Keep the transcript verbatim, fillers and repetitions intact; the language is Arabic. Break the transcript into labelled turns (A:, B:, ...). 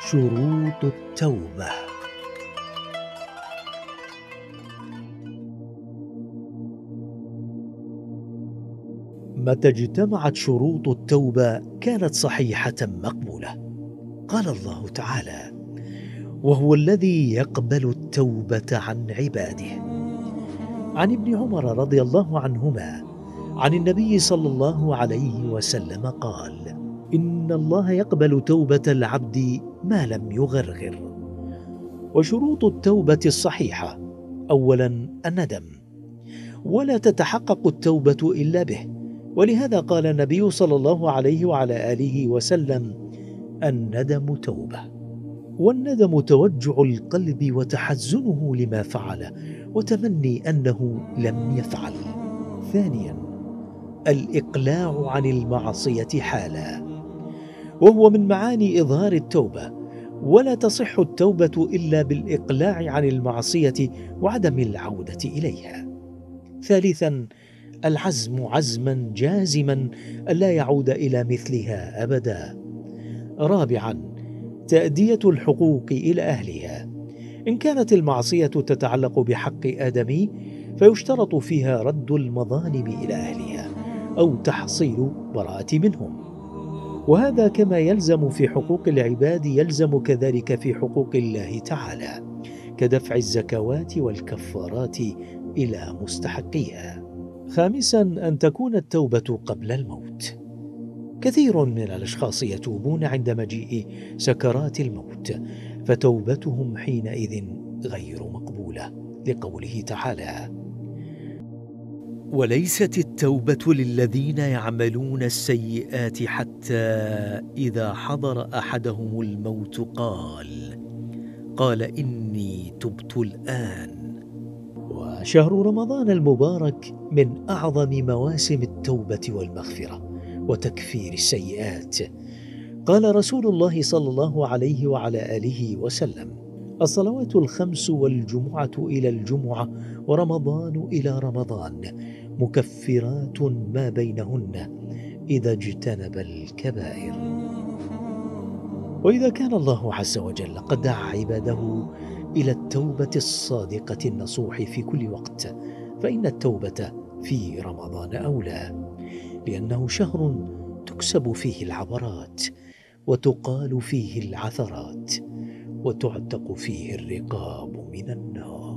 A: شروط التوبة. متى اجتمعت شروط التوبة كانت صحيحة مقبولة. قال الله تعالى: وهو الذي يقبل التوبة عن عباده. عن ابن عمر رضي الله عنهما عن النبي صلى الله عليه وسلم قال: إن الله يقبل توبة العبد ما لم يغرغر. وشروط التوبة الصحيحة: أولا الندم، ولا تتحقق التوبة إلا به، ولهذا قال النبي صلى الله عليه وعلى آله وسلم: الندم توبة. والندم توجع القلب وتحزنه لما فعل وتمني أنه لم يفعل. ثانيا الإقلاع عن المعصية حالا، وهو من معاني إظهار التوبة، ولا تصح التوبة إلا بالإقلاع عن المعصية وعدم العودة إليها. ثالثا العزم عزما جازما ألا يعود إلى مثلها أبدا. رابعا تأدية الحقوق إلى أهلها. إن كانت المعصية تتعلق بحق آدمي فيشترط فيها رد المظالم إلى أهلها أو تحصيل براءة منهم، وهذا كما يلزم في حقوق العباد يلزم كذلك في حقوق الله تعالى، كدفع الزكوات والكفارات إلى مستحقيها. خامسا أن تكون التوبة قبل الموت. كثير من الأشخاص يتوبون عند مجيء سكرات الموت، فتوبتهم حينئذ غير مقبولة، لقوله تعالى: وليست التوبة للذين يعملون السيئات حتى إذا حضر أحدهم الموت قال قال إني تبت الآن. وشهر رمضان المبارك من أعظم مواسم التوبة والمغفرة وتكفير السيئات. قال رسول الله صلى الله عليه وعلى آله وسلم: الصلوات الخمس والجمعة إلى الجمعة ورمضان إلى رمضان مكفرات ما بينهن إذا اجتنب الكبائر. وإذا كان الله عز وجل قد دعا عباده إلى التوبة الصادقة النصوح في كل وقت، فإن التوبة في رمضان أولى، لأنه شهر تكسب فيه العبرات وتقال فيه العثرات وتعتق فيه الرقاب من النار.